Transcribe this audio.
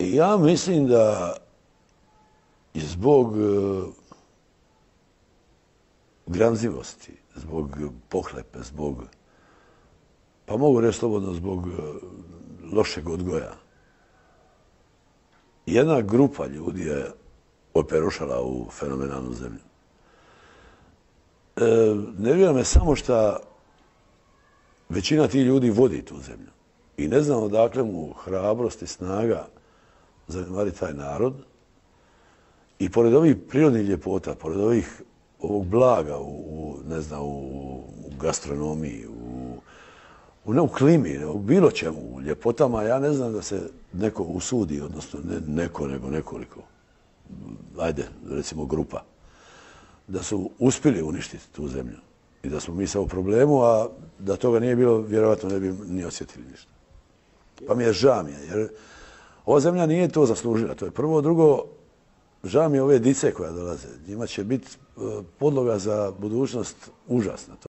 I ja mislim da zbog gramzivosti, zbog pohlepe, pa mogu reći slobodno zbog lošeg odgoja, jedna grupa ljudi je operušala u fenomenalnu zemlju. Ne vjerujem me samo što većina tih ljudi vodi tu zemlju. I ne znam odakle mu hrabrost i snaga zanemariti taj narod. I pored ovih prirodnih ljepota, pored ovog blaga u gastronomiji, ne u klimi, u bilo čemu, u ljepotama, ja ne znam da se neko usudi, odnosno ne neko, nego nekoliko, ajde, recimo grupa, da su uspjeli uništiti tu zemlju i da smo mi sad u problemu, a da toga nije bilo, vjerojatno ne bi ni osjetili ništa. Pa mi je žao, jer ova zemlja nije to zaslužila, to je prvo. Drugo, žao mi je ove dice koja dolaze. Njima će biti podloga za budućnost užasna.